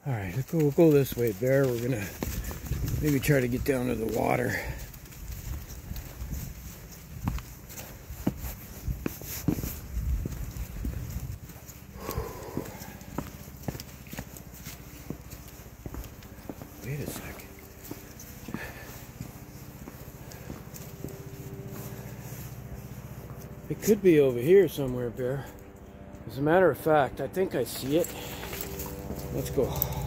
All right, we'll go this way, Bear. We're gonna maybe try to get down to the water. Wait a second. It could be over here somewhere, Bear. As a matter of fact, I think I see it. Let's go.